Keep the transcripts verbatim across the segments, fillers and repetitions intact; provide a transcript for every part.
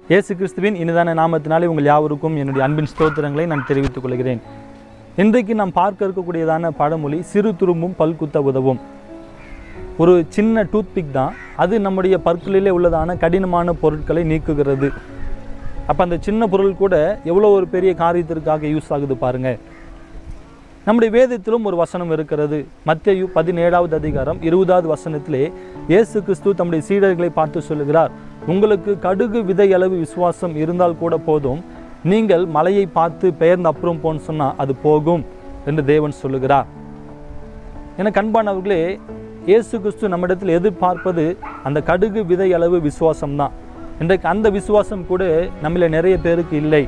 இயேசு கிறிஸ்துவின் இனிதான நாமத்தினாலே உங்கள் யாவருக்கும் என்னுடைய அன்பின் ஸ்தோத்திரங்களை நான் தெரிவித்துக் கொள்கிறேன். இன்றைக்கு நாம் பார்க்க இருக்கக்கூடியதான பழமொழி சிறு துரும்பும் பல் குத்த உதவும். ஒரு சின்ன டூத்பிக் தான், அது நம்முடைய பற்களிலே உள்ளதான கடினமான பொருட்களை நீக்குகிறது. அப்போ அந்த சின்ன பொருள் கூட எவ்வளோ ஒரு பெரிய காரியத்திற்காக யூஸ் ஆகுது பாருங்கள். நம்முடைய வேதத்திலும் ஒரு வசனம் இருக்கிறது. மத்தேயு பதினேழாவது அதிகாரம் இருபதாவது வசனத்திலே இயேசு கிறிஸ்து தம்முடைய சீடர்களை பார்த்து சொல்லுகிறார், உங்களுக்கு கடுகு விதை அளவு விசுவாசம் இருந்தால் கூட போதும், நீங்கள் மலையை பார்த்து பெயர்ந்து அப்புறம் போன்னு சொன்னால் அது போகும் என்று தேவன் சொல்லுகிறார். என கண்பானவர்களே, இயேசு கிறிஸ்து நம்மிடத்தில் எதிர்பார்ப்பது அந்த கடுகு விதை அளவு விசுவாசம்தான். இன்றைக்கு அந்த விசுவாசம் கூட நம்மள நிறைய பேருக்கு இல்லை.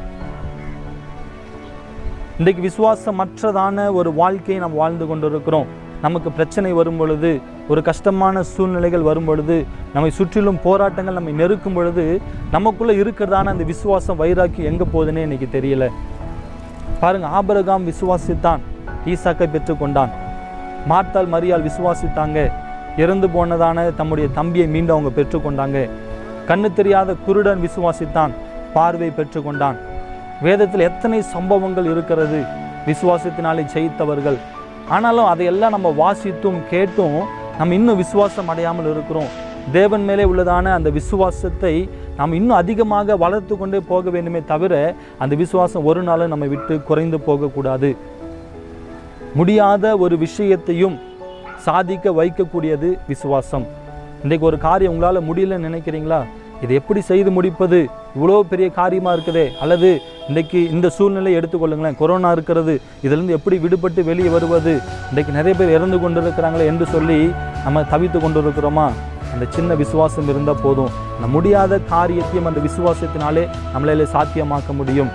இன்றைக்கு விசுவாசமற்றதான ஒரு வாழ்க்கையை நாம் வாழ்ந்து கொண்டிருக்கிறோம். நமக்கு பிரச்சனை வரும் பொழுது, ஒரு கஷ்டமான சூழ்நிலைகள் வரும் பொழுது, நம்மை சுற்றிலும் போராட்டங்கள் நம்மை நெருக்கும் பொழுது, நமக்குள்ளே இருக்கிறதான அந்த விசுவாசம் வைராக்கி எங்கே போகுதுன்னே இன்னைக்கு தெரியல. பாருங்க, ஆபிரகாம் விசுவாசித்தான், ஈசாக்கை பெற்றுக்கொண்டான். மார்த்தாள் மரியாள் விசுவாசித்தாங்க, இறந்து போனதான தம்முடைய தம்பியை மீண்டும் அவங்க பெற்றுக்கொண்டாங்க. கண்ணு தெரியாத குருடன் விசுவாசித்தான், பார்வை பெற்றுக்கொண்டான். வேதத்தில் எத்தனை சம்பவங்கள் இருக்கிறது விசுவாசத்தினாலே ஜெயித்தவர்கள். ஆனாலும் அதையெல்லாம் நம்ம வாசித்தும் கேட்டும் நம்ம இன்னும் விசுவாசம் அடையாமல் இருக்கிறோம். தேவன் மேலே உள்ளதான அந்த விசுவாசத்தை நாம் இன்னும் அதிகமாக வளர்த்து கொண்டே போக வேண்டுமே தவிர அந்த விசுவாசம் ஒரு நாளும் நம்ம விட்டு குறைந்து போகக்கூடாது. முடியாத ஒரு விஷயத்தையும் சாதிக்க வைக்கக்கூடியது விசுவாசம். இன்றைக்கு ஒரு காரியம் உங்களால் முடியலன்னு நினைக்கிறீங்களா? இதை எப்படி செய்து முடிப்பது, இவ்வளோ பெரிய காரியமாக இருக்குதே, அல்லது இன்றைக்கு இந்த சூழ்நிலை எடுத்துக்கொள்ளுங்களேன், கொரோனா இருக்கிறது, இதிலிருந்து எப்படி விடுபட்டு வெளியே வருவது, இன்றைக்கு நிறைய பேர் இறந்து கொண்டு இருக்கிறாங்களே என்று சொல்லி நம்ம தவித்து கொண்டு இருக்கிறோமா? அந்த சின்ன விசுவாசம் இருந்தால் போதும். அந்த முடியாத காரியத்தையும் அந்த விசுவாசத்தினாலே நம்மளால சாத்தியமாக்க முடியும்.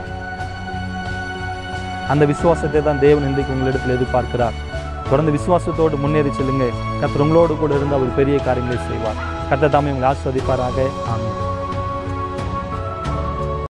அந்த விசுவாசத்தை தான் தேவன் இன்றைக்கு உங்களிடத்தில் எதிர்பார்க்கிறார். தொடர்ந்து விசுவாசத்தோடு முன்னேறி செல்லுங்க. கர்த்தர் உங்களோடு கூட இருந்து அவர் பெரிய காரியங்களை செய்வார். கர்த்தர் தாமே உங்களை ஆசீர்வதிப்பாராக. ஆமென்.